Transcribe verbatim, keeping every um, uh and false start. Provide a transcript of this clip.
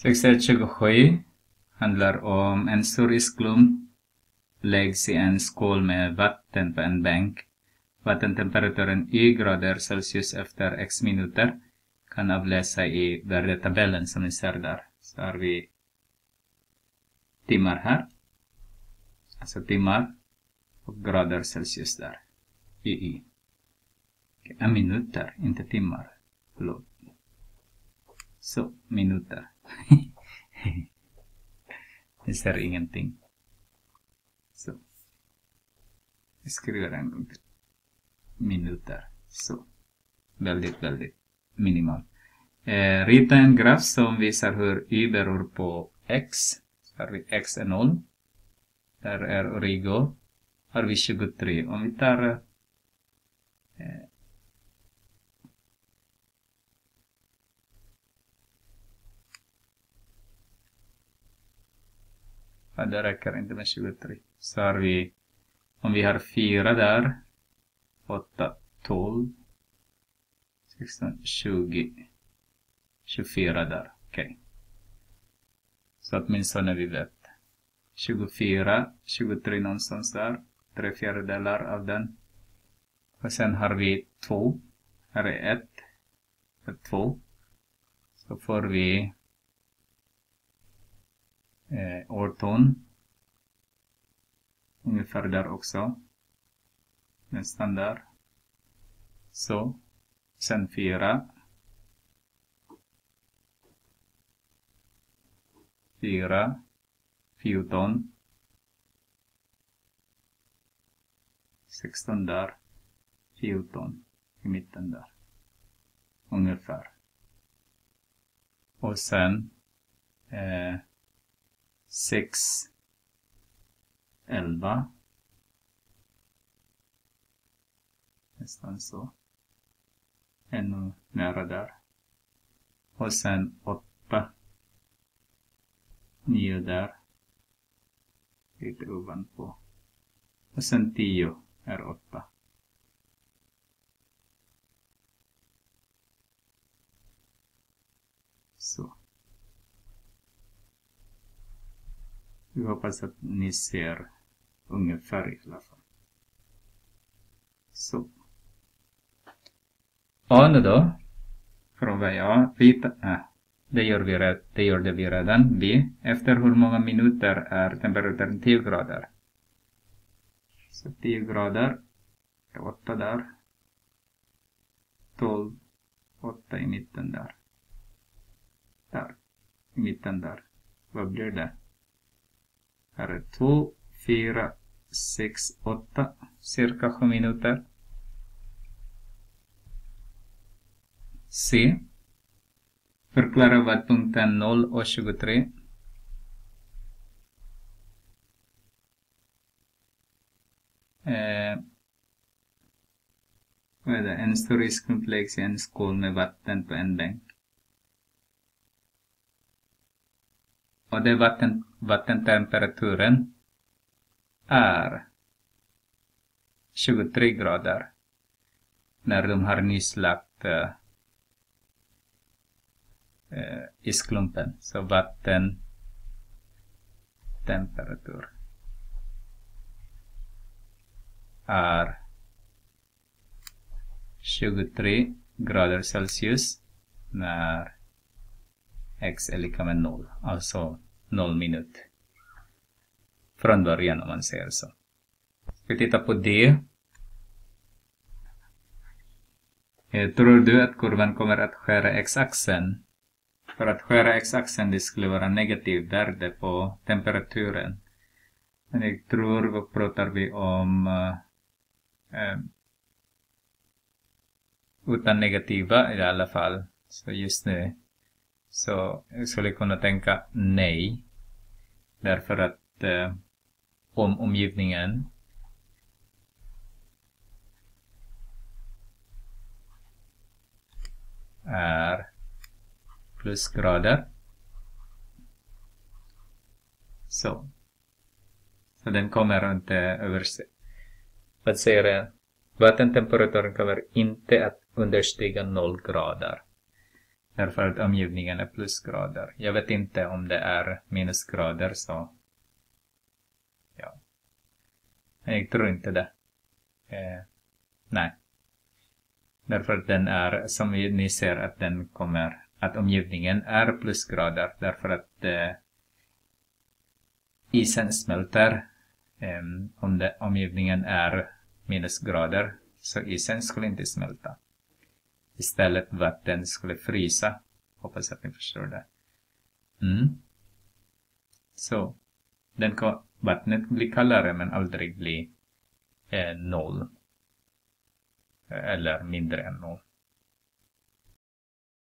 Exercise tjugosju handlar om en stor isklump läggs i en skål med vatten på en bänk. Vattentemperaturen y grader Celsius efter x minuter kan avläsa i värdetabellen som ni ser där. Så har vi timmar här. Alltså timmar och grader Celsius där. I y. Okay, minuter, inte timmar. Förlåt. Så, minuter. Ni ser ingenting. Så. Jag skriver en gång till. Minuter. Så. Väldigt, väldigt minimal. Eh, rita en graf som visar hur y beror på x. Så har vi x är noll. Där är origo. Har vi tjugotre. Om vi tar eh, ja, det räcker inte med tjugotre. Så har vi, om vi har fyra där, åtta, tolv, sexton, tjugo, tjugofyra där. Okej. Okay. Så åtminstone vi vet. tjugofyra, tjugotre någonstans där. Tre fjärdedelar av den. Och sen har vi två. Här är ett. För två. Så får vi Eh, arton. Ungefär där också. Nästan där. Så. Sen fyra. Fyra. Fjorton. Sexton där. Fjorton. I mitten där. Ungefär. Och sen eh, sex, elva, nästan så, ännu nära där, och sen åtta, nio där, lite ovanpå, och sen tio är åtta. Så. Vi hoppas att ni ser ungefär i alla fall. Så. A nu då. Fråga jag. Rita. Äh, det, gör vi rätt, det gjorde vi redan. B. Efter hur många minuter är temperaturen tio grader? Så tio grader. åtta där. tolv. åtta i mitten där. Där. I mitten där. Vad blir det? Här är två, fyra, sex, åtta, cirka sju minuter. C. Förklara vad punkten noll och tjugotre. Eh, vad är det? En stor isklump läggs i en skål med vatten på en bänk. Och det vatten, vattentemperaturen är tjugotre grader när de har nyss lagt äh, äh, isklumpen. Så vattentemperatur är tjugotre grader Celsius när x är lika med noll. Alltså noll minut. Från början om man säger så. Vi tittar på D. Tror du att kurvan kommer att skära x-axeln? För att skära x-axeln det skulle vara negativ värde på temperaturen. Men jag tror, vad pratar vi om äh, utan negativa i alla fall. Så just nu så jag skulle kunna tänka nej. Därför att eh, om omgivningen är plusgrader. Så. Så den kommer inte över. Vad säger jag? Vattentemperaturen kommer inte att understiga noll grader. Därför att omgivningen är plusgrader. Jag vet inte om det är minusgrader, så ja. Jag tror inte det. Eh, nej. Därför att den är, som ni ser, att den kommer, att omgivningen är plusgrader. Därför att eh, isen smälter. Eh, om det, omgivningen är minusgrader, så isen skulle inte smälta. Istället vatten skulle frysa. Hoppas att ni förstår det. Mm. Så. Den kan, vattnet blir kallare men aldrig bli eh, noll. Eller mindre än noll.